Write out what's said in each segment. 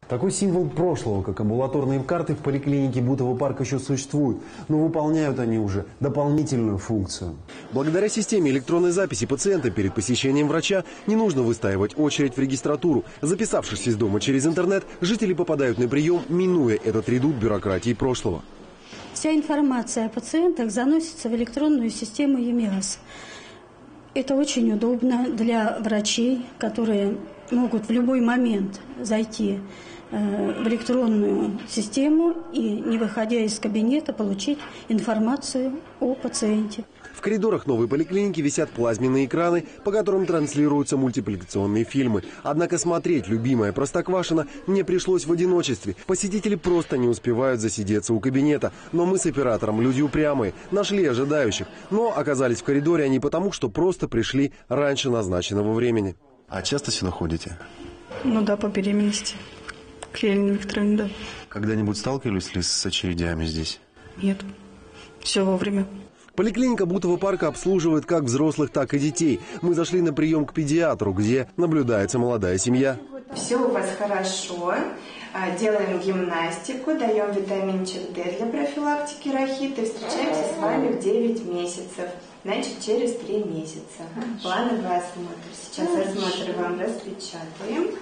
Такой символ прошлого, как амбулаторные карты в поликлинике Бутового парка, еще существует, но выполняют они уже дополнительную функцию. Благодаря системе электронной записи пациента перед посещением врача не нужно выстаивать очередь в регистратуру. Записавшись из дома через интернет, жители попадают на прием, минуя этот редут бюрократии прошлого. Вся информация о пациентах заносится в электронную систему ЕМИАС. Это очень удобно для врачей, которые могут в любой момент зайти в электронную систему и, не выходя из кабинета, получить информацию о пациенте. В коридорах новой поликлиники висят плазменные экраны, по которым транслируются мультипликационные фильмы. Однако смотреть любимое Простоквашино мне пришлось в одиночестве. Посетители просто не успевают засидеться у кабинета. Но мы с оператором, люди упрямые, нашли ожидающих. Но оказались в коридоре они потому, что просто пришли раньше назначенного времени. А часто сюда ходите? Ну да, по беременности. К Елене Викторовне, да. Когда-нибудь сталкивались ли с очередями здесь? Нет. Все вовремя. Поликлиника Бутового парка обслуживает как взрослых, так и детей. Мы зашли на прием к педиатру, где наблюдается молодая семья. Все у вас хорошо. Делаем гимнастику, даем витаминчик D для профилактики рахита. Встречаемся с вами в 9 месяцев. Значит, через 3 месяца. Плановый осмотр. Сейчас осмотр вам распечатаем.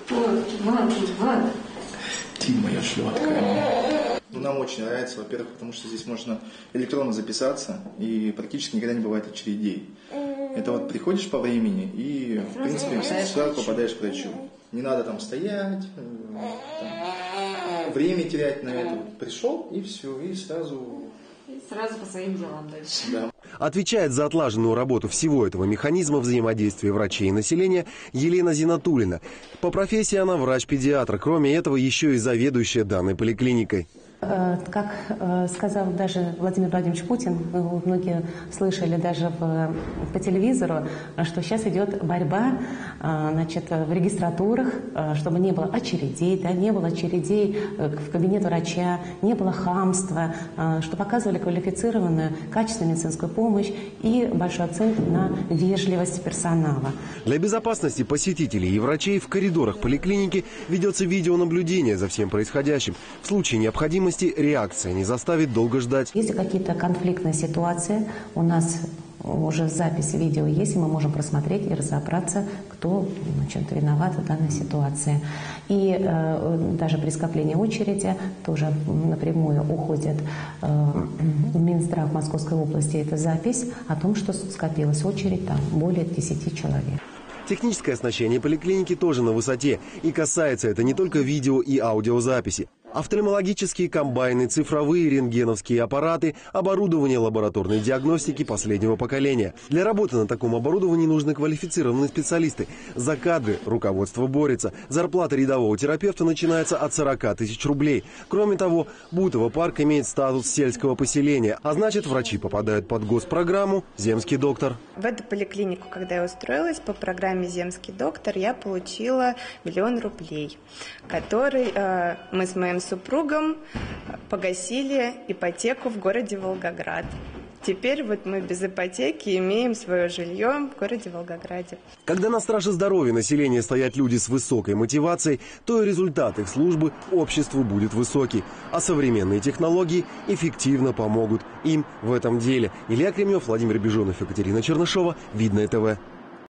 Ты моя сладкая. Нам очень нравится, во-первых, потому что здесь можно электронно записаться, и практически никогда не бывает очередей. Это вот приходишь по времени, и, в принципе, сразу попадаешь к врачу. Не надо там стоять, время терять на это. Пришел, и все, и сразу по своим делам дальше. Да. Отвечает за отлаженную работу всего этого механизма взаимодействия врачей и населения Елена Зинатуллина. По профессии она врач-педиатр. Кроме этого, еще и заведующая данной поликлиникой. Как сказал даже Владимир Владимирович Путин, многие слышали даже по телевизору, что сейчас идет борьба, значит, в регистратурах, чтобы не было очередей, да, не было очередей в кабинет врача, не было хамства, что показывали квалифицированную, качественную медицинскую помощь и большой акцент на вежливость персонала. Для безопасности посетителей и врачей в коридорах поликлиники ведется видеонаблюдение за всем происходящим. В случае необходимости реакция не заставит долго ждать. Если какие-то конфликтные ситуации, у нас уже запись видео есть, и мы можем просмотреть и разобраться, кто, значит, виноват в данной ситуации. И даже при скоплении очереди тоже напрямую уходит в Минздрав Московской области эта запись о том, что скопилась очередь там более 10 человек. Техническое оснащение поликлиники тоже на высоте. И касается это не только видео и аудиозаписи. Офтальмологические комбайны, цифровые рентгеновские аппараты, оборудование лабораторной диагностики последнего поколения. Для работы на таком оборудовании нужны квалифицированные специалисты. За кадры руководство борется. Зарплата рядового терапевта начинается от 40 тысяч рублей. Кроме того, Бутово парк имеет статус сельского поселения, а значит, врачи попадают под госпрограмму «Земский доктор». В эту поликлинику, когда я устроилась по программе «Земский доктор», я получила 1 000 000 рублей, который мы с моим супругом погасили ипотеку в городе Волгоград. Теперь вот мы без ипотеки имеем свое жилье в городе Волгограде. Когда на страже здоровья населения стоят люди с высокой мотивацией, то и результат их службы обществу будет высокий. А современные технологии эффективно помогут им в этом деле. Илья Кремнев, Владимир Бежонов, Екатерина Чернышова. Видное ТВ.